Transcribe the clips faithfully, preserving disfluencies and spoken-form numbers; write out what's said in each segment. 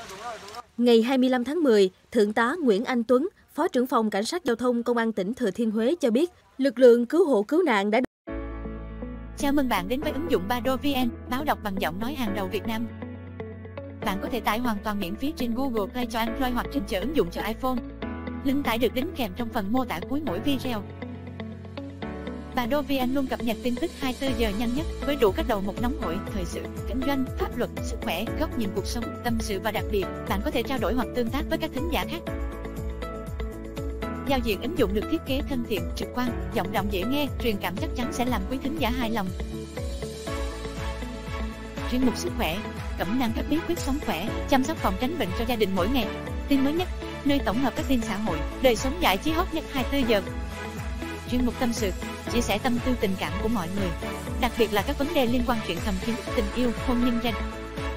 Ngày hai mươi lăm tháng mười, Thượng tá Nguyễn Anh Tuấn, Phó trưởng phòng Cảnh sát Giao thông Công an tỉnh Thừa Thiên Huế cho biết, lực lượng cứu hộ cứu nạn đã... Chào mừng bạn đến với ứng dụng Bado vê en, báo đọc bằng giọng nói hàng đầu Việt Nam. Bạn có thể tải hoàn toàn miễn phí trên Google Play cho Android hoặc trên chợ ứng dụng cho iPhone. Link tải được đính kèm trong phần mô tả cuối mỗi video. Bado vê en luôn cập nhật tin tức hai mươi tư giờ nhanh nhất với đủ các đầu mục nóng hổi, thời sự, kinh doanh, pháp luật, sức khỏe, góc nhìn cuộc sống, tâm sự và đặc biệt, bạn có thể trao đổi hoặc tương tác với các thính giả khác. Giao diện ứng dụng được thiết kế thân thiện, trực quan, giọng đọc dễ nghe, truyền cảm chắc chắn sẽ làm quý thính giả hài lòng. Chuyên mục sức khỏe, cẩm nang các bí quyết sống khỏe, chăm sóc phòng tránh bệnh cho gia đình mỗi ngày. Tin mới nhất, nơi tổng hợp các tin xã hội, đời sống giải trí hot nhất hai mươi tư giờ. Chuyên mục tâm sự, chia sẻ tâm tư tình cảm của mọi người, đặc biệt là các vấn đề liên quan chuyện thầm kín, tình yêu, hôn nhân gia đình.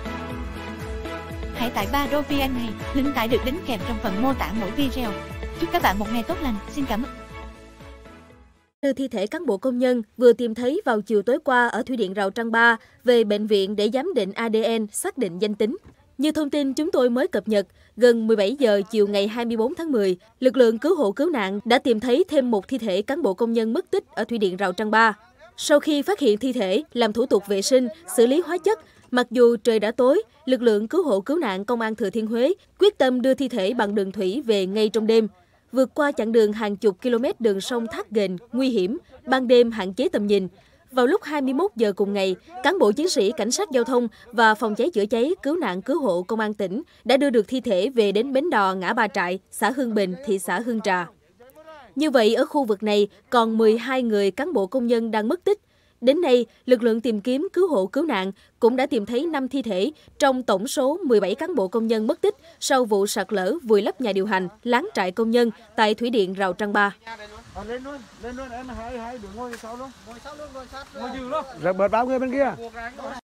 Hãy tải Bado vê en này, link tải được đính kèm trong phần mô tả mỗi video. Chúc các bạn một ngày tốt lành. Xin cảm ơn. Đưa thi thể cán bộ công nhân vừa tìm thấy vào chiều tối qua ở thủy điện Rào Trăng Ba về bệnh viện để giám định a đê en xác định danh tính. Như thông tin chúng tôi mới cập nhật, gần mười bảy giờ chiều ngày hai mươi tư tháng mười, lực lượng cứu hộ cứu nạn đã tìm thấy thêm một thi thể cán bộ công nhân mất tích ở thủy điện Rào Trăng Ba. Sau khi phát hiện thi thể, làm thủ tục vệ sinh, xử lý hóa chất, mặc dù trời đã tối, lực lượng cứu hộ cứu nạn Công an Thừa Thiên Huế quyết tâm đưa thi thể bằng đường thủy về ngay trong đêm. Vượt qua chặng đường hàng chục km đường sông Thác Ghềnh, nguy hiểm, ban đêm hạn chế tầm nhìn. Vào lúc hai mươi mốt giờ cùng ngày, cán bộ chiến sĩ Cảnh sát Giao thông và Phòng cháy chữa cháy cứu nạn cứu hộ Công an tỉnh đã đưa được thi thể về đến bến đò ngã Ba Trại, xã Hương Bình, thị xã Hương Trà. Như vậy, ở khu vực này còn mười hai người cán bộ công nhân đang mất tích. Đến nay, lực lượng tìm kiếm cứu hộ cứu nạn cũng đã tìm thấy năm thi thể trong tổng số mười bảy cán bộ công nhân mất tích sau vụ sạt lở vùi lấp nhà điều hành, lán trại công nhân tại thủy điện Rào Trăng Ba. Lên luôn, lên luôn, em hai hai đừng ngồi sau luôn, ngồi sau luôn, ngồi sát. Ngồi dư luôn. Rồi bớt bao người bên kia.